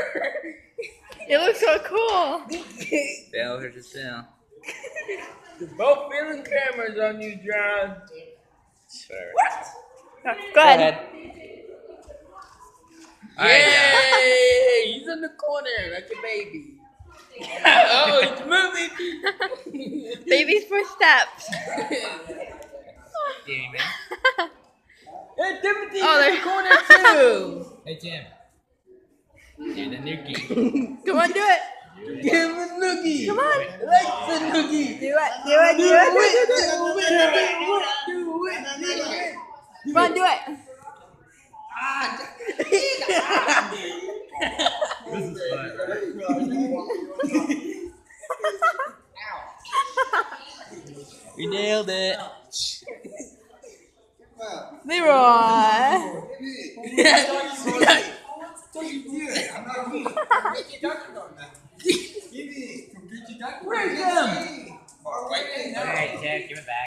It looks so cool. Bell here's the sound. Both film cameras on you, John. Sure. Go ahead. Alright, Yay! He's in the corner like a baby. Oh, it's moving. Baby's footsteps. Jamie, man. Hey, Timothy's Oh, in there- the corner too. Hey, Jim. Do the nookie. Come on, do it. Give him a noogie. Come on. Like the noogie. Do it. Do it. Do it. Do it. Come on, do it. This is fun. We nailed it. Leroy. Where's him? Alright, Jack, give it back.